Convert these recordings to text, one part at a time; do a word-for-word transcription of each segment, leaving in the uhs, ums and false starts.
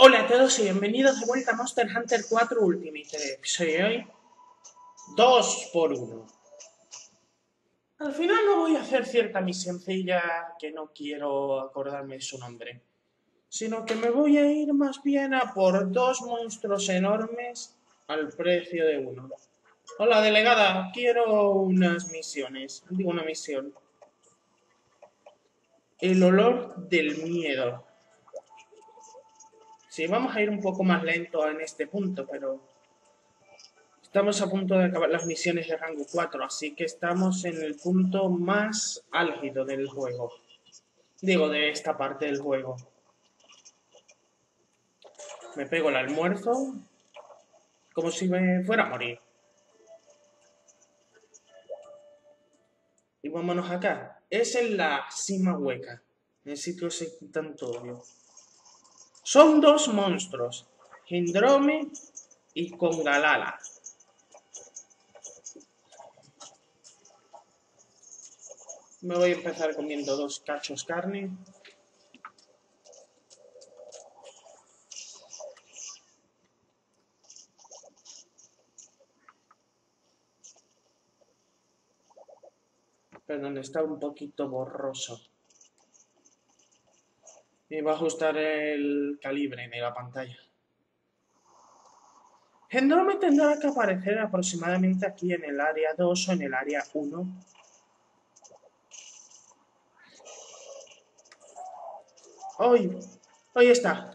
Hola a todos y bienvenidos de vuelta a Monster Hunter cuatro Ultimate. Episodio de hoy dos por uno. Al final no voy a hacer cierta misioncilla que no quiero acordarme de su nombre, sino que me voy a ir más bien a por dos monstruos enormes al precio de uno. Hola delegada, quiero unas misiones. Digo una misión. El olor del miedo. Sí, vamos a ir un poco más lento en este punto, pero estamos a punto de acabar las misiones de rango cuatro, así que estamos en el punto más álgido del juego. Digo, de esta parte del juego. Me pego el almuerzo como si me fuera a morir. Y vámonos acá. Es en la cima hueca, en el sitio ese tanto obvio. Son dos monstruos, Hindrome y Congalala. Me voy a empezar comiendo dos cachos carne. Perdón, está un poquito borroso. Y va a ajustar el calibre de la pantalla. Hindrome tendrá que aparecer aproximadamente aquí en el área dos o en el área uno. ¡Hoy! ¡Hoy está!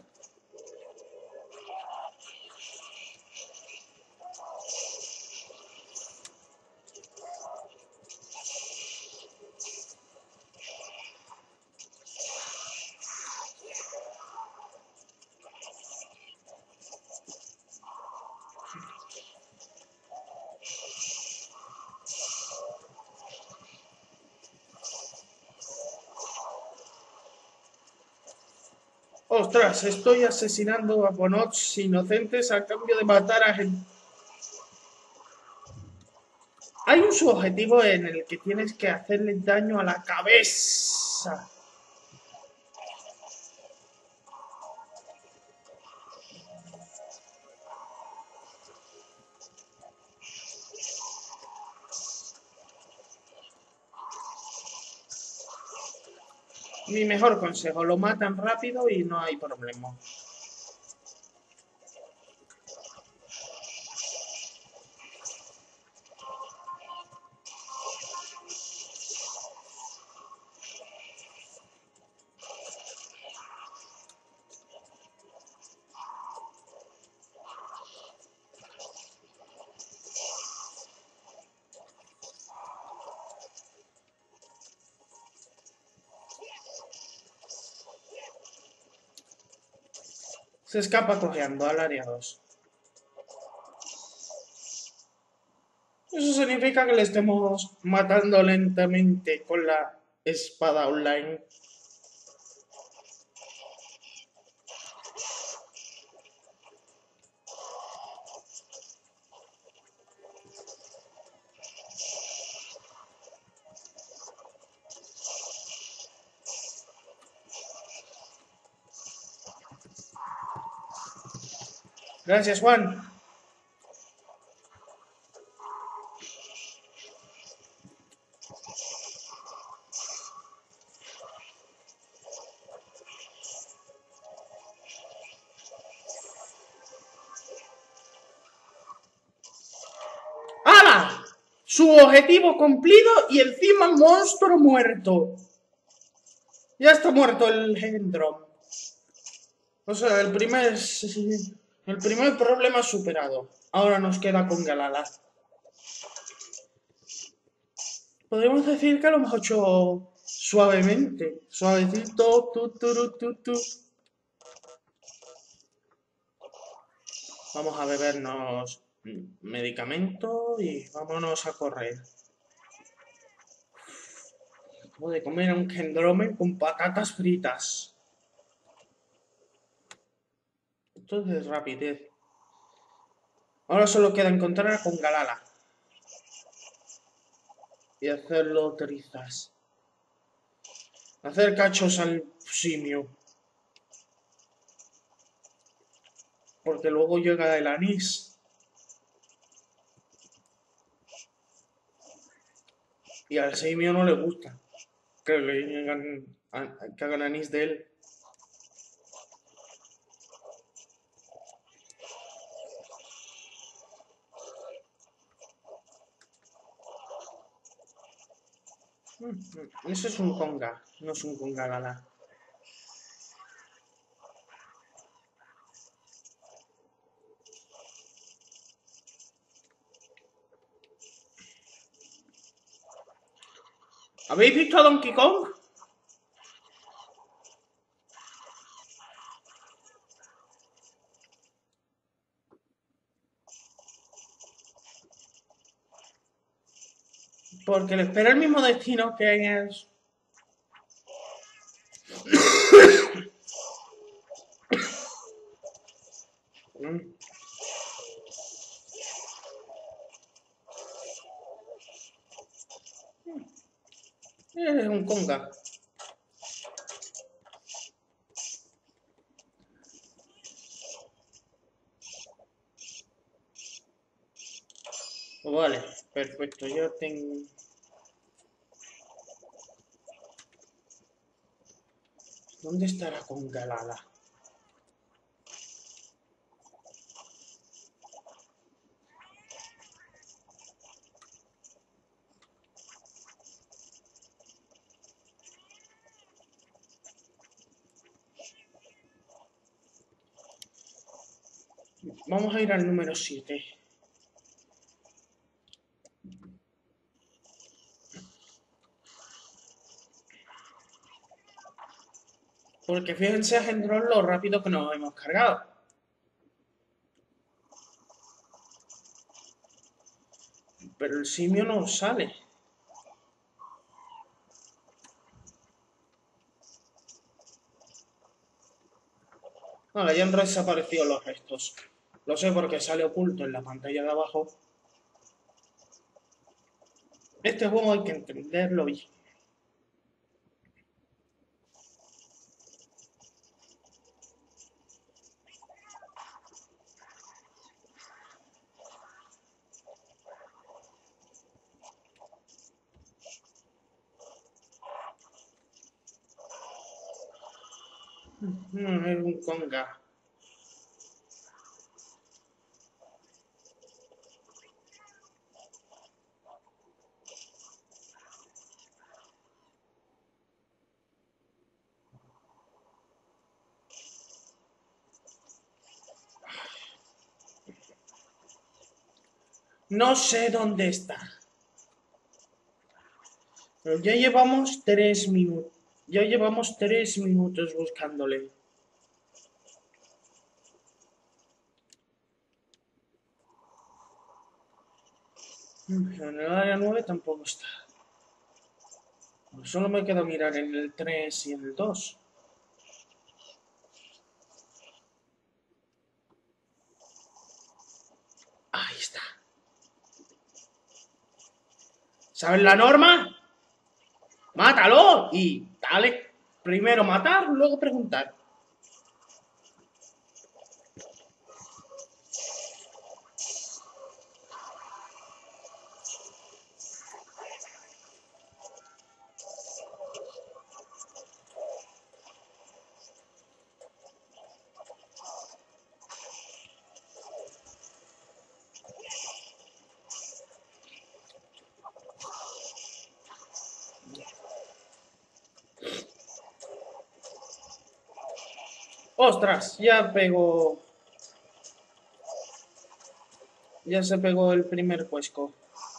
¡Ostras! Estoy asesinando a bonots inocentes a cambio de matar a gente. Hay un subobjetivo en el que tienes que hacerle daño a la cabeza. Mi mejor consejo, lo matan rápido y no hay problema. Se escapa cojeando al área dos. Eso significa que le estemos matando lentamente con la espada online. Gracias, Juan. ¡Hala! Su objetivo cumplido y encima monstruo muerto. Ya está muerto el Hindrome. O sea, el primer, el primer problema superado. Ahora nos queda Congalala. Podemos decir que lo hemos hecho suavemente. Suavecito. Tu, tu, tu, tu. Vamos a bebernos medicamento y vámonos a correr. Acabo de comer un Hindrome con patatas fritas. Entonces, rapidez. Ahora solo queda encontrar a Congalala. Y hacerlo trizas. Hacer cachos al simio. Porque luego llega el anís. Y al simio no le gusta que le hagan, que hagan anís de él. Eso es un conga, no es un conga gala. ¿Habéis visto a Donkey Kong? Porque le espera el mismo destino que es... Es un conga. Vale, perfecto. Yo tengo... ¿Dónde estará conga Lala? Vamos a ir al número siete. Porque fíjense, Agendrón, lo rápido que nos hemos cargado. Pero el simio no sale. Vale, ya han desaparecido los restos. Lo sé porque sale oculto en la pantalla de abajo. Este juego hay que entenderlo bien. No, es un conga. No sé dónde está. Pero ya llevamos tres minutos. Ya llevamos tres minutos buscándole. Pero en el área nueve tampoco está. Solo me queda mirar en el tres y en el dos. Ahí está. ¿Sabes la norma? ¡Mátalo! Y dale. Primero matar, luego preguntar. ¡Ostras! Ya pegó... Ya se pegó el primer cuesco.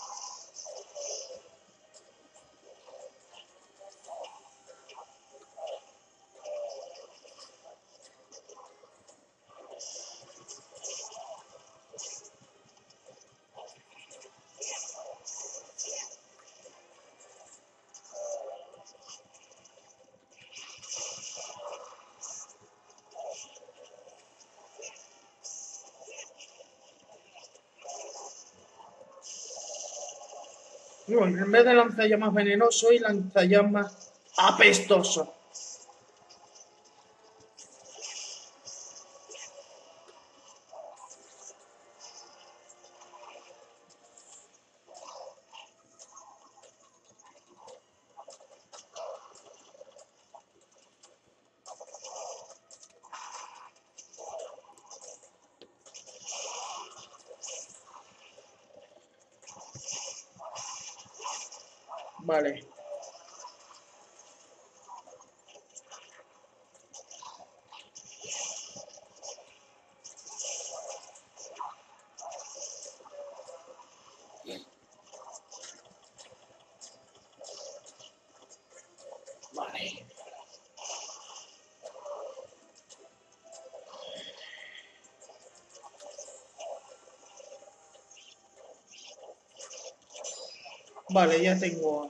Bueno, en vez de lanzallamas venenoso y lanzallamas apestoso. Vale. Vale. Vale, ya tengo.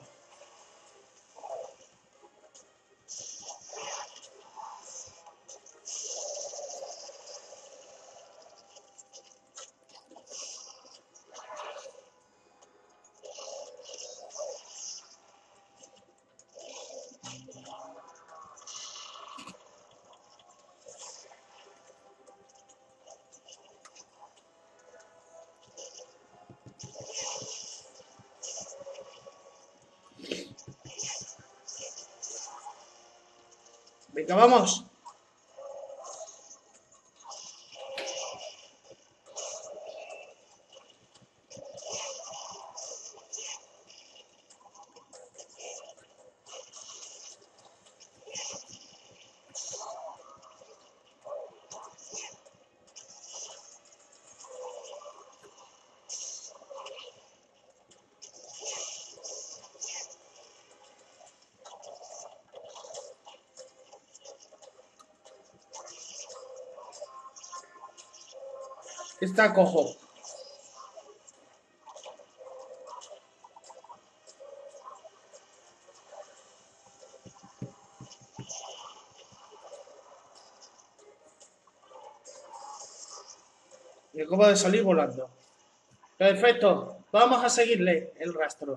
Venga, vamos. Está cojo. Y acaba de salir volando. Perfecto. Vamos a seguirle el rastro.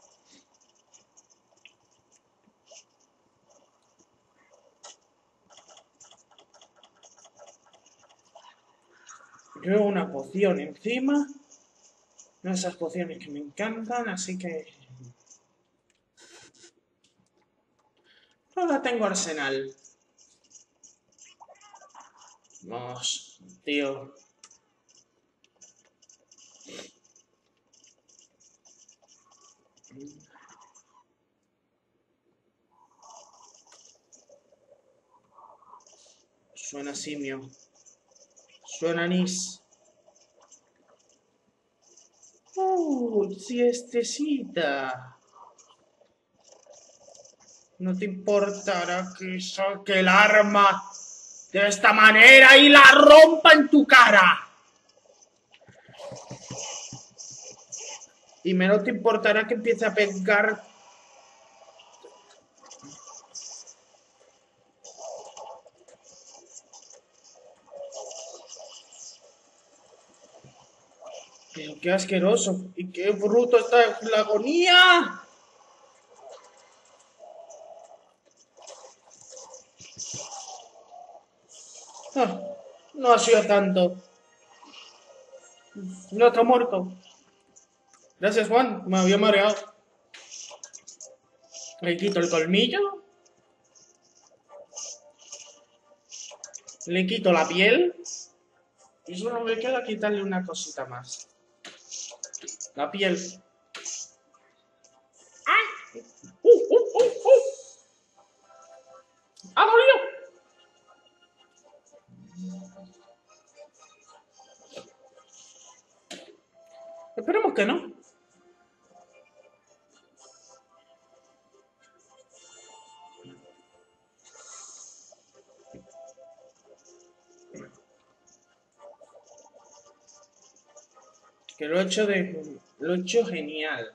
Llevo una poción encima. Una de esas pociones que me encantan, así que... Ahora tengo arsenal. Vamos, tío. Suena simio. Suena anís. Uh, siestecita. ¿No te importará que saque el arma de esta manera y la rompa en tu cara? Y menos te importará que empiece a pegar. Pero qué asqueroso y qué bruto está la agonía. Ah, no ha sido tanto. No está muerto. Gracias, Juan. Me había mareado. Le quito el colmillo. Le quito la piel. Y solo me queda quitarle una cosita más. La piel. ¡Ah! ¡Uh, uh, uh, uh! ¡Ha dolido! Esperemos que no. Que lo he hecho de... Lo he hecho genial.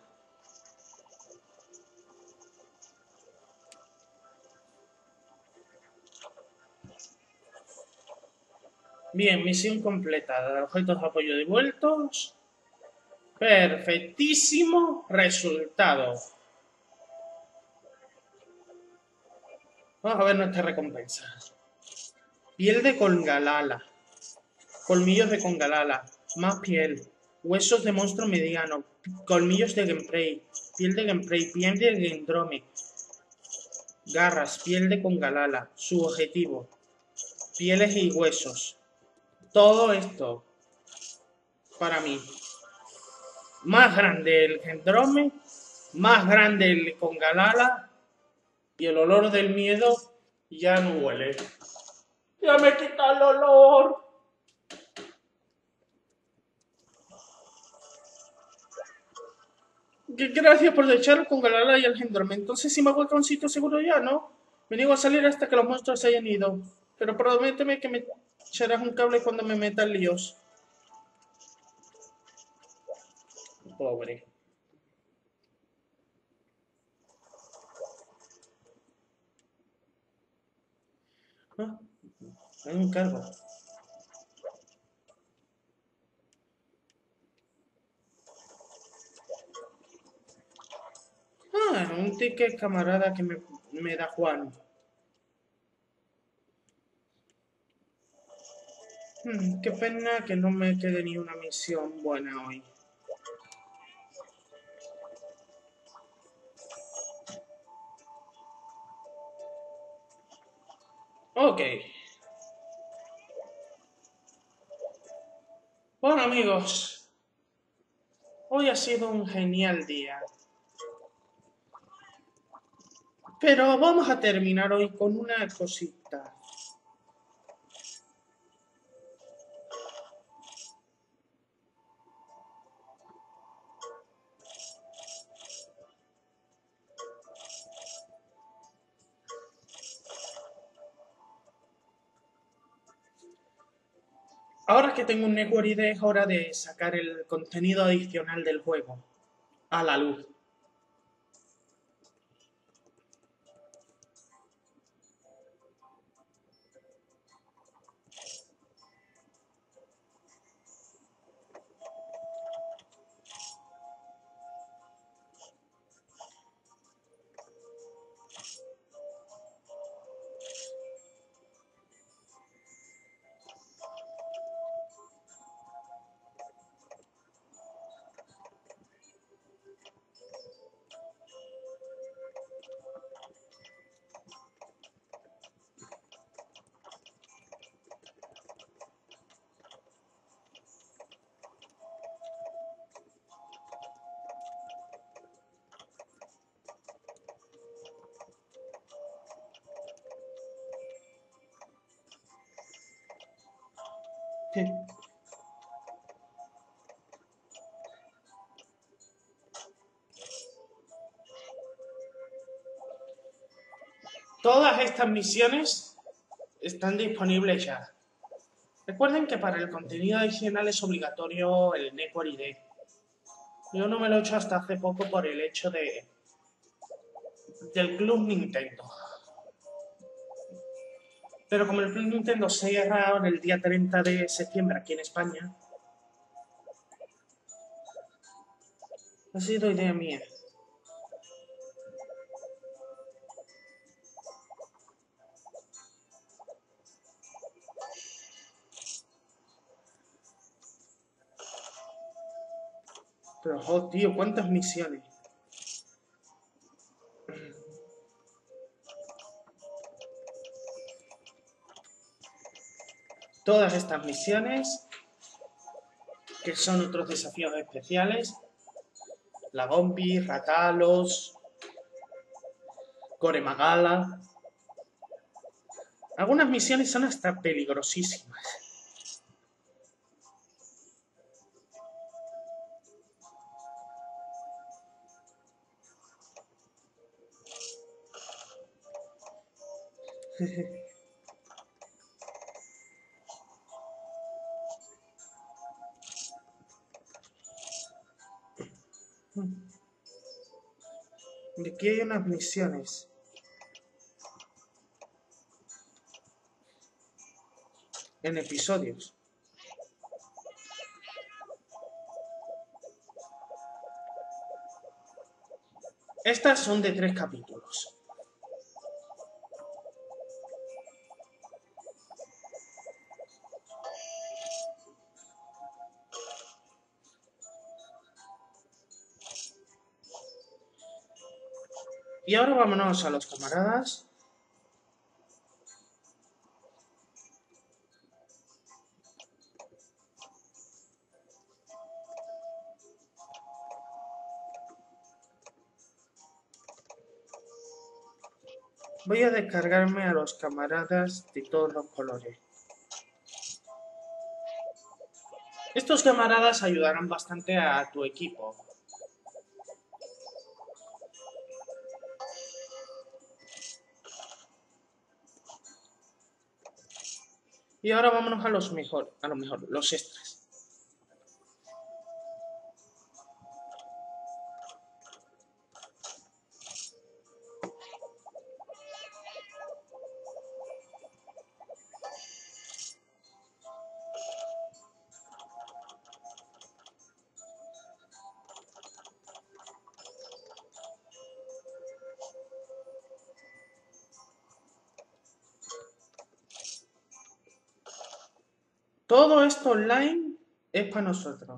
Bien, misión completada. Objetos de apoyo devueltos. Perfectísimo resultado. Vamos a ver nuestra recompensa. Piel de congalala. Colmillos de congalala. Más piel. Huesos de monstruo mediano. Colmillos de gameplay. Piel de gameplay. Piel de gendrome. Garras. Piel de congalala. Su objetivo. Pieles y huesos. Todo esto. Para mí. Más grande el gendrome. más grande el con Galala y el olor del miedo ya no huele. ¡Ya me quita el olor! Gracias por echarlo con Galala y Algendrome. Entonces si me voy a un sitio seguro ya, ¿no? Me niego a salir hasta que los monstruos se hayan ido. Pero prométeme que me echarás un cable cuando me meta en líos. Pobre. Ah, hay un cargo. Ah, un ticket camarada que me, me da Juan. Hmm, qué pena que no me quede ni una misión buena hoy. Ok. Bueno amigos, hoy ha sido un genial día. Pero vamos a terminar hoy con una cosita. Ahora que tengo un Network I D es hora de sacar el contenido adicional del juego a la luz. Todas estas misiones están disponibles ya. Recuerden que para el contenido adicional es obligatorio el Network I D. Yo no me lo he hecho hasta hace poco por el hecho de del Club Nintendo. Pero como el Club Nintendo se cierra ahora el día treinta de septiembre aquí en España, ha sido idea mía. Pero, oh, tío, ¿cuántas misiones? Todas estas misiones, que son otros desafíos especiales, la Gombi, Ratalos, Coremagala. Algunas misiones son hasta peligrosísimas. De aquí hay unas misiones. En episodios. Estas son de tres capítulos. Y ahora vámonos a los camaradas. Voy a descargarme a los camaradas de todos los colores. Estos camaradas ayudarán bastante a tu equipo. Y ahora vámonos a los mejor, a lo mejor, los extras. Todo esto online es para nosotros.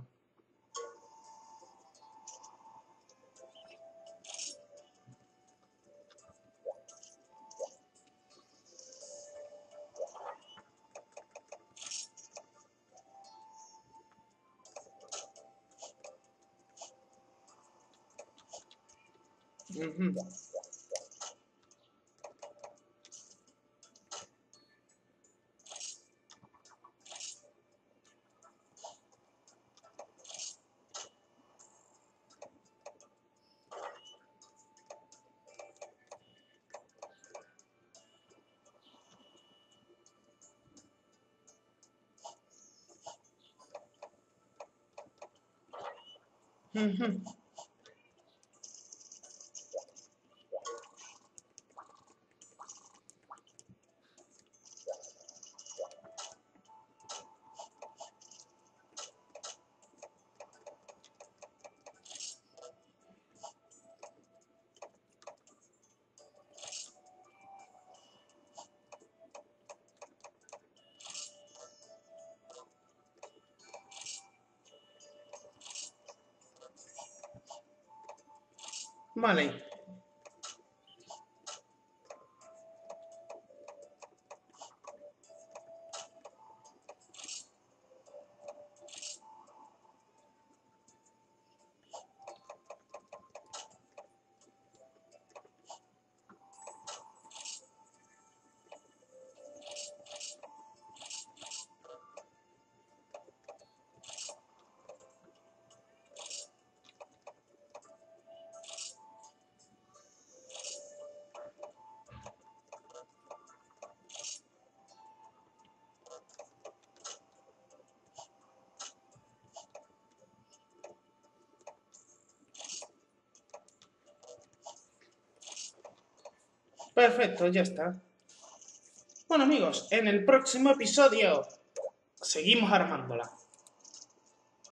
Uh-huh. Uh-huh. Vale. Perfecto, ya está. Bueno amigos, en el próximo episodio seguimos armándola.